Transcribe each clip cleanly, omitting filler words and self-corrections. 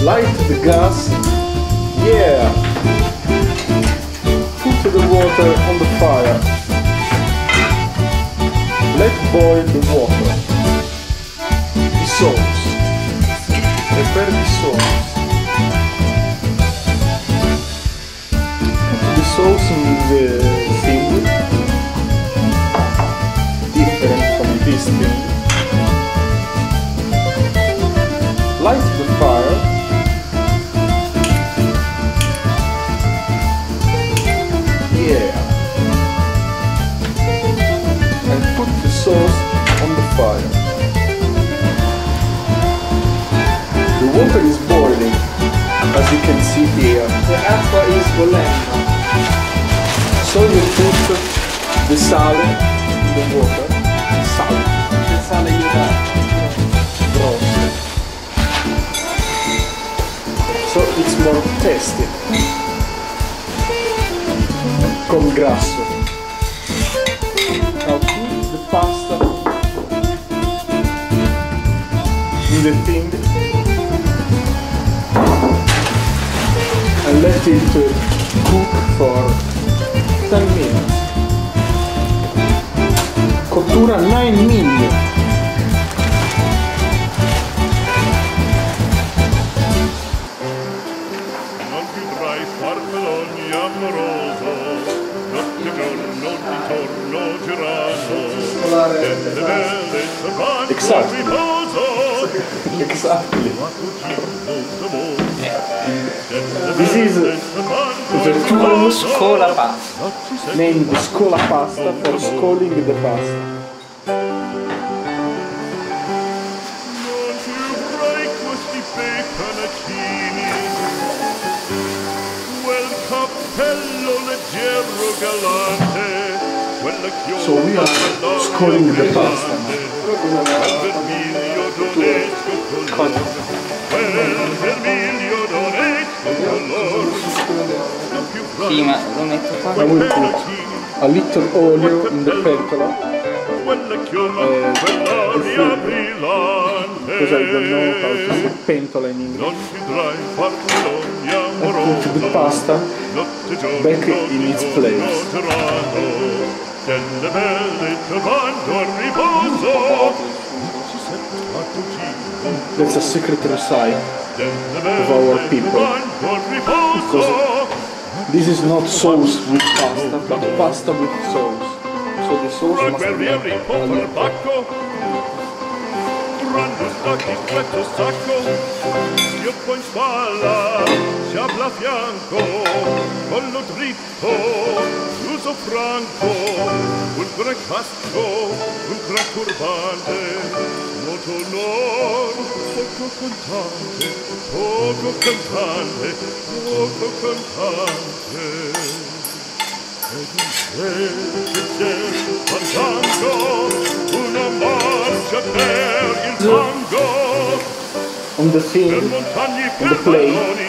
Light the gas. Yeah. Put the water on the fire. Let boil the water. Dissolve. Prepare the sauce. Put the sauce in the thing. Different from this thing. Light the fire. Yeah. And put the sauce on the fire. The water is boiling, as you can see here. The acqua is bollendo. So you put the sale in the water. Sale. The sale aiuta. Rosso. So it's more tasty. Con grasso. Now put the pasta in the thing and let it cook for 10 minutes. Cottura 9 minutes. Non più tra i farfalloni amoroso, notte giorno intorno girando, delle belle servando Exactly. riposo, Exactly. ma cucino d'amore. This is the tool Scola pasta. named scola pasta for scoling the pasta. Non più frai questi bei panettini, quel cappello leggero galante, quella chioma So we are scoring the pasta now. quel vermiglio d'onesco colore, quel vermiglio d'onesco colore, non più Sì, ma lo metto qua. I will put a little olio in the pentola. quella chioma, quell'aria brillante. Because I don't know how to say pentola in English. Non vedrai farfalloni And put amoroso, the pasta notte giorno back in its place. girando, delle belle trovando al riposo, ci sento a cugino, That's a secret recipe. delle Of our belle people. trovando al riposo, This is not sauce with pasta, but pasta with sauce. So the sauce tra must be guerrieri po' per bacco, durando stacchi stretto sacco, schioppo in spalla, sciabla a fianco, collo dritto, uso franco, pulcre casco, pulcre turbante, moto nord, poco cantante, poco cantante, poco cantante. Ed un fantango, una marcia per il fango, on the per thing, montagne on per the plate. valloni.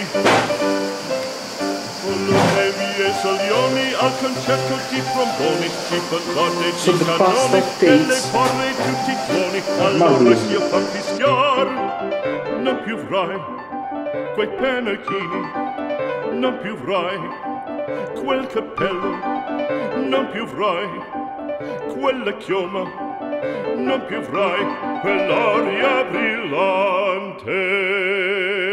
Con le e salioni al concerto di tromboni, di fanfare, So di the cannoni, pasta delle tastes porre tutti i tuoni, allora marvelous. io fa fischiar. Non più avrai quei pennacchini, non più avrai quel cappello, non più avrai quella chioma, non più avrai quell'aria brillante.